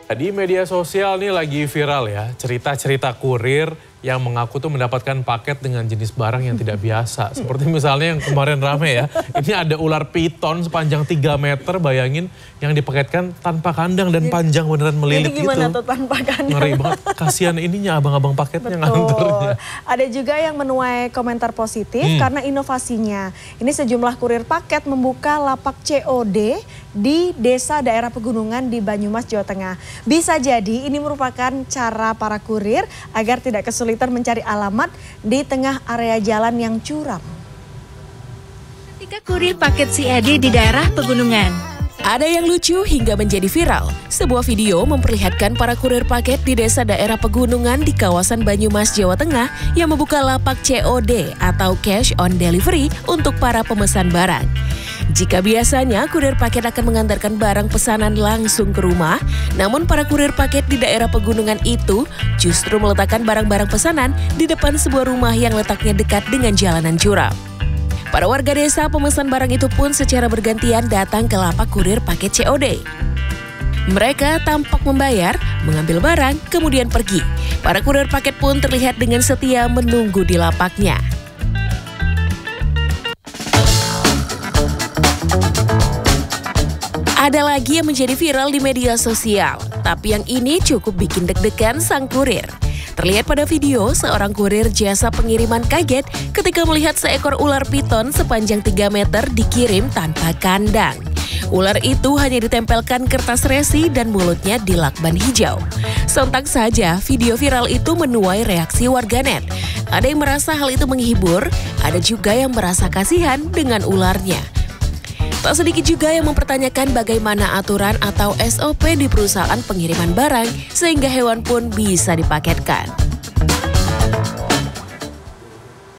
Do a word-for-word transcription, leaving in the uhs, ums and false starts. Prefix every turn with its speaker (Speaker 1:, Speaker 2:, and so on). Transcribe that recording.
Speaker 1: Di media sosial nih lagi viral ya, cerita-cerita kurir yang mengaku tuh mendapatkan paket dengan jenis barang yang tidak biasa. Seperti misalnya yang kemarin rame ya, ini ada ular piton sepanjang tiga meter, bayangin, yang dipaketkan tanpa kandang dan panjang beneran melilit gitu.
Speaker 2: Jadi gimana tuh tanpa kandang?
Speaker 1: Ngeri banget, kasihan ininya abang-abang paketnya nganternya.
Speaker 2: Ada juga yang menuai komentar positif hmm. karena inovasinya. Ini sejumlah kurir paket membuka lapak C O D di desa daerah pegunungan di Banyumas, Jawa Tengah. Bisa jadi ini merupakan cara para kurir agar tidak kesulitan mencari alamat di tengah area jalan yang curam.
Speaker 3: Ketika kurir paket C O D di daerah pegunungan. Ada yang lucu hingga menjadi viral. Sebuah video memperlihatkan para kurir paket di desa daerah pegunungan di kawasan Banyumas, Jawa Tengah yang membuka lapak C O D atau cash on delivery untuk para pemesan barang. Jika biasanya kurir paket akan mengantarkan barang pesanan langsung ke rumah, namun para kurir paket di daerah pegunungan itu justru meletakkan barang-barang pesanan di depan sebuah rumah yang letaknya dekat dengan jalanan curam. Para warga desa pemesan barang itu pun secara bergantian datang ke lapak kurir paket C O D. Mereka tampak membayar, mengambil barang, kemudian pergi. Para kurir paket pun terlihat dengan setia menunggu di lapaknya. Ada lagi yang menjadi viral di media sosial, tapi yang ini cukup bikin deg-degan sang kurir. Terlihat pada video, seorang kurir jasa pengiriman kaget ketika melihat seekor ular piton sepanjang tiga meter dikirim tanpa kandang. Ular itu hanya ditempelkan kertas resi dan mulutnya dilakban hijau. Sontak saja, video viral itu menuai reaksi warganet. Ada yang merasa hal itu menghibur, ada juga yang merasa kasihan dengan ularnya. Tak sedikit juga yang mempertanyakan bagaimana aturan atau S O P di perusahaan pengiriman barang sehingga hewan pun bisa dipaketkan.